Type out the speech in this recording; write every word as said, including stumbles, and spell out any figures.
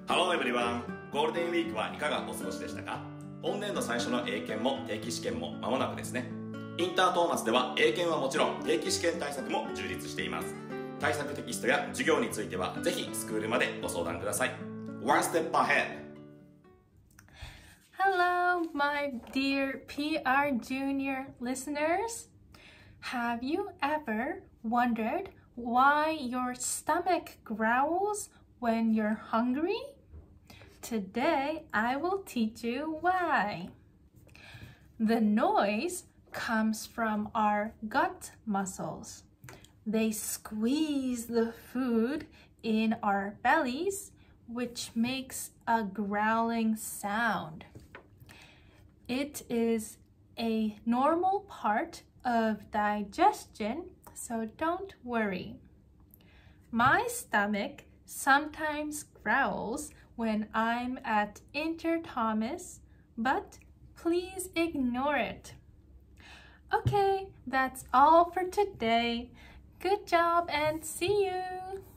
Hello everyone! ゴールデンウィークはいかがお過ごしでしたか？本年度最初の英検も定期試験も間もなくですね。インタートーマスでは英検はもちろん定期試験対策も充実しています。対策テキストや授業についてはぜひスクールまでご相談ください。One step ahead! Hello, my dear P R Junior listeners. Have you ever wondered why your stomach growls when you're hungry? Today, I will teach you why. The noise comes from our gut muscles. They squeeze the food in our bellies, which makes a growling sound. It is a normal part of digestion, so don't worry. My stomach sometimes growls when I'm at Inter Thomas, but please ignore it. Okay, that's all for today. Good job and see you!